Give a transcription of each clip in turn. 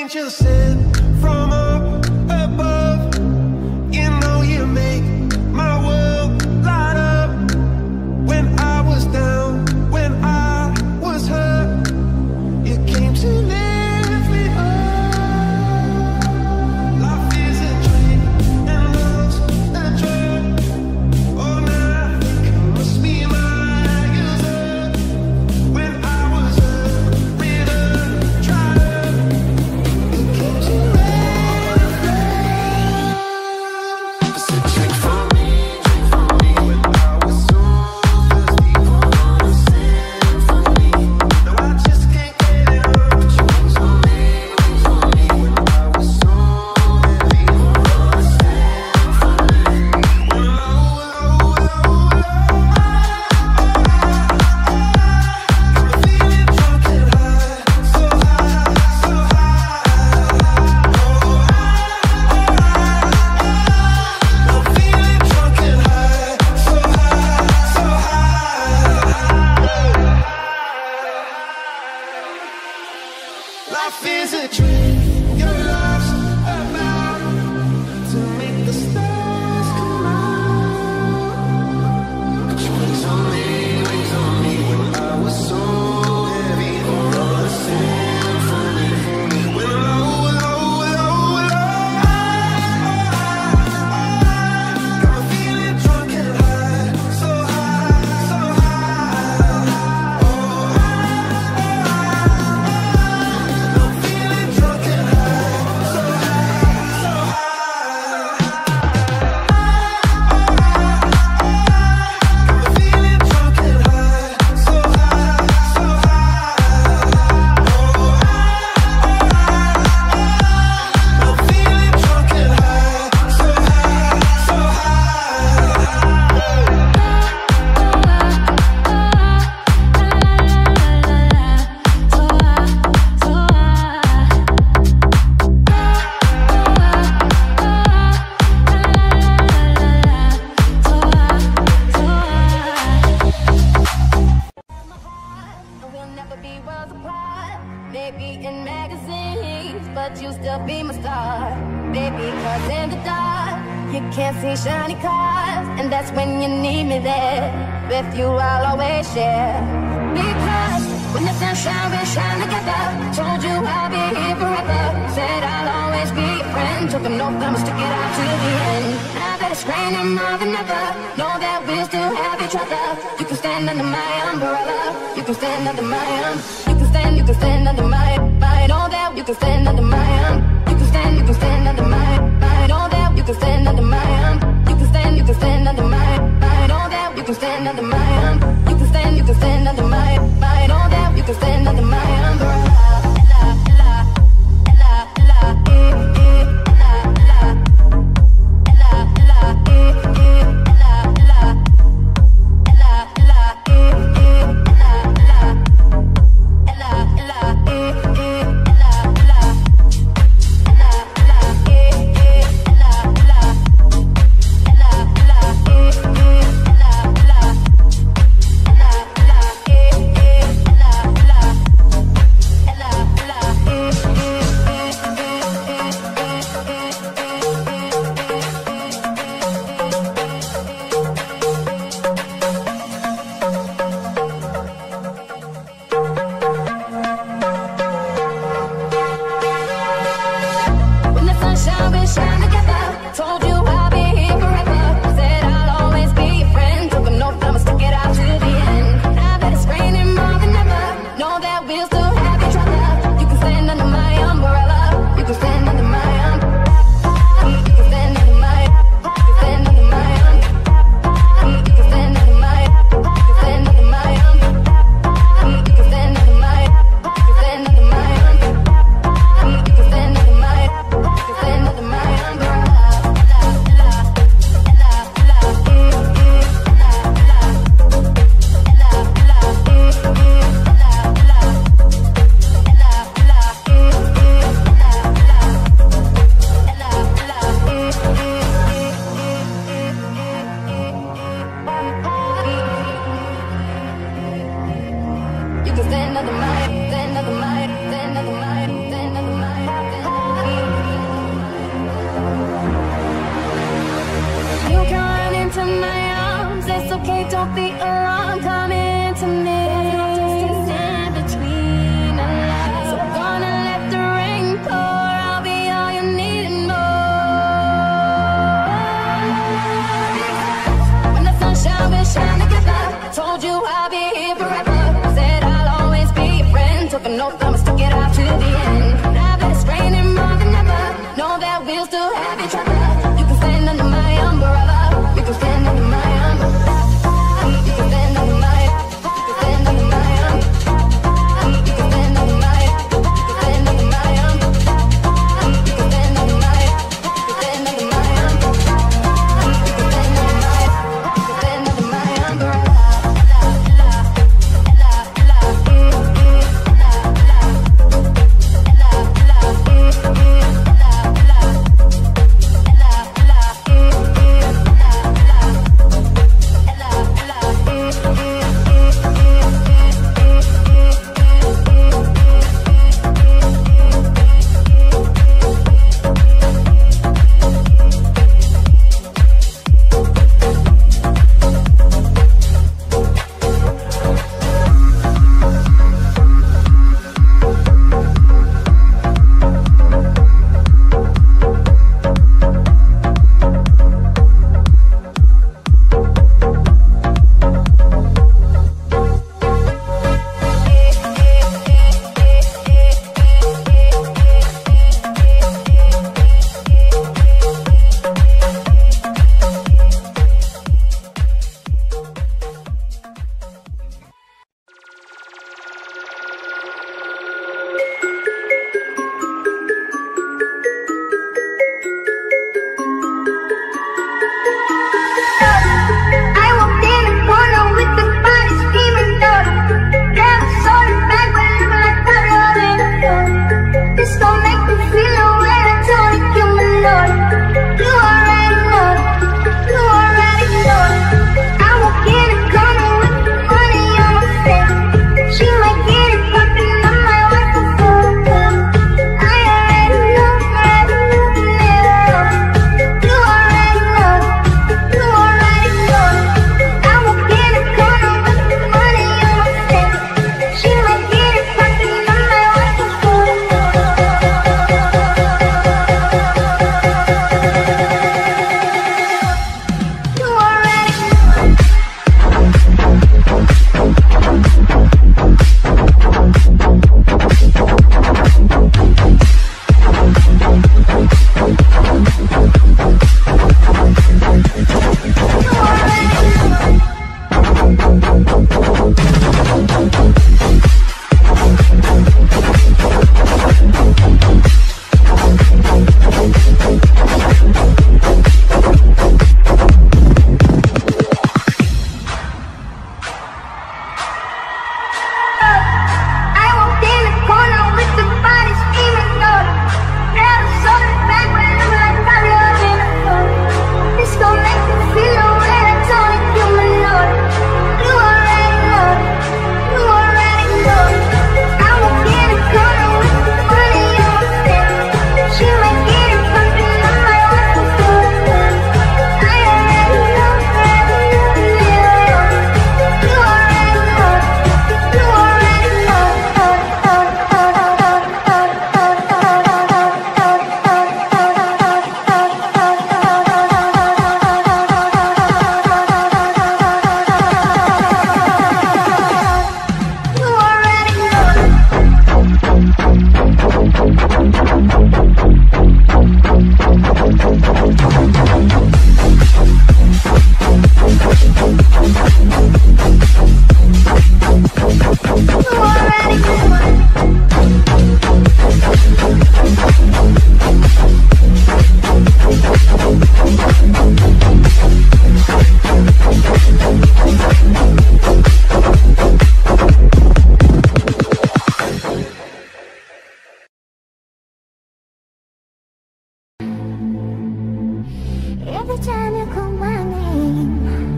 angel sent from up above. You know you make my world light up. When I was down, when I was hurt, you came to lift me up. Life is a dream and love's a drug. Oh, now I think it must be my user. When I was ridden, tried up, you came to lift me up. It's a drink for me when I was so thirsty for a symphony. No, I just can't get enough. But you wings on me when I was so heavy for a symphony. I'm feeling drunk and high, so high, so high. I'm feeling drunk and high, so high, so high. Life is a dream, your love's about to make the stars come out. But you wings on me when I was so heavy for a symphony. When low, low, low, low, got me feeling drunk and high, so high, so high. I'm feeling drunk and high, so high, so high. I'm feeling drunk and high, so high, so high. I'm feeling drunk and high, so high, so We'll never be worlds apart. Maybe in magazines, but you'll still be my star. Baby, cause in the dark, you can't see shiny cars. And that's when you need me there. With you I'll always share. Because when the sunshine will shine together, told you I'll be here forever. Said I'll always be your friend. Took an oath, I'ma stick it out to the end. Now that it's raining more than ever, know that we'll still have each other. You can stand under my umbrella. You can stand under my you can stand under my know that you can stand under my you can stand under my know that you can stand under my you can stand under my know that you can stand under my you can stand under my know that you can stand under my umbrella. taking no time, stuck it out to the end. Now that it's raining more than ever, know that we'll still have each other. You can stand under my umbrella. You can stand under my umbrella. You can stand under my. You can stand under my umbrella. You can stand under my. You can stand under my umbrella. You can stand under my. You can stand under my umbrella. You can stand under my. You can stand under my umbrella. Every time you call my name,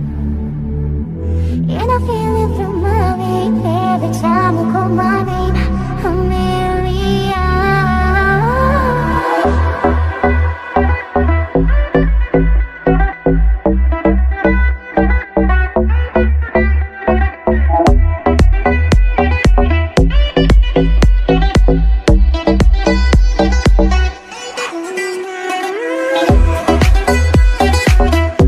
and I feel it through my veins. Every time you call my name, I'm Maria.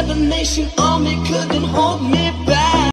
7 Nation army couldn't hold me back.